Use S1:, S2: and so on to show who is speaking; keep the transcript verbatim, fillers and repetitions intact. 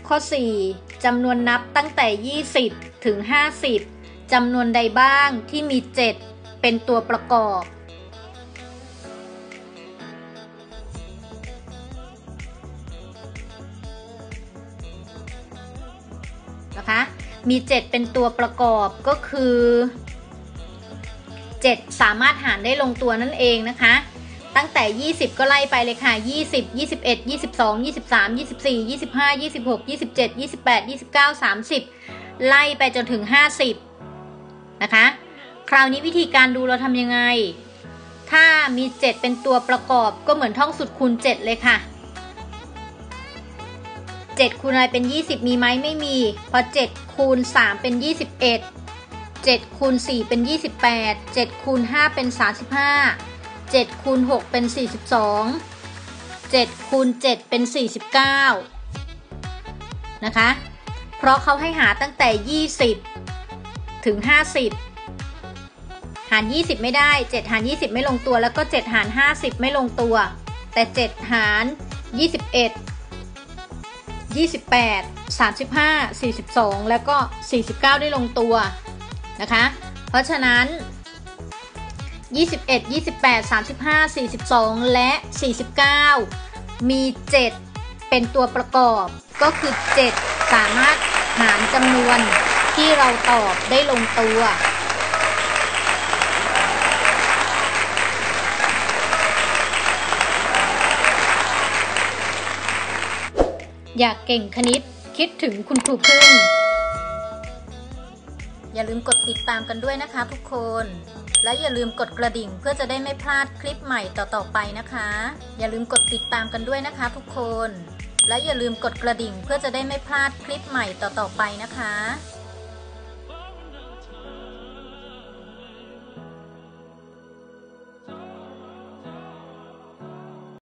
S1: ข้อสี่จำนวนนับตั้งแต่ยี่สิบถึงห้าสิบจำนวนใดบ้างที่มีเจ็ดเป็นตัวประกอบนะคะมีเจ็ดเป็นตัวประกอบก็คือเจ็ดสามารถหารได้ลงตัวนั่นเองนะคะตั้งแต่ยี่สิบก็ไล่ไปเลยค่ะยี่สิบ ยี่สิบเอ็ด ยี่สิบสอง ยี่สิบสาม ยี่สิบสี่ ยี่สิบห้า ยี่สิบหก ยี่สิบเจ็ด ยี่สิบแปด ยี่สิบเก้า สามสิบไล่ไปจนถึงห้าสิบนะคะคราวนี้วิธีการดูเราทำยังไงถ้ามีเจ็ดเป็นตัวประกอบก็เหมือนท่องสูตรคูณเจ็ดเลยค่ะเจ็ดคูณอะไรเป็นยี่สิบมีไหมไม่มีพอเจ็ดคูณสามเป็นยี่สิบเอ็ด เจ็ดคูณสี่เป็นยี่สิบแปด เจ็ดคูณห้าเป็นสามสิบห้า เจ็ดคูณหกเป็นสี่สิบสอง เจ็ดคูณเจ็ดเป็นสี่สิบเก้านะคะเพราะเขาให้หาตั้งแต่ยี่สิบถึงห้าสิบหารยี่สิบไม่ได้เจ็ดหารยี่สิบไม่ลงตัวแล้วก็เจ็ดหารห้าสิบไม่ลงตัวแต่เจ็ดหารยี่สิบเอ็ด ยี่สิบแปด สามสิบห้า สี่สิบสองแล้วก็สี่สิบเก้าได้ลงตัวนะคะเพราะฉะนั้นยี่สิบเอ็ด ยี่สิบแปด สามสิบห้า สี่สิบสองและสี่สิบเก้ามีเจ็ดเป็นตัวประกอบก็คือเจ็ดสามารถหารจำนวนที่เราตอบได้ลงตัวอยากเก่งคณิตคิดถึงคุณครูพึ่งอย่าลืมกดติดตามกันด้วยนะคะทุกคนและอย่าลืมกดกระดิ่งเพื่อจะได้ไม่พลาดคลิปใหม่ต่อๆไปนะคะอย่าลืมกดติดตามกันด้วยนะคะทุกคนและอย่าลืมกดกระดิ่งเพื่อจะได้ไม่พลาดคลิปใหม่ต่อๆไปนะคะ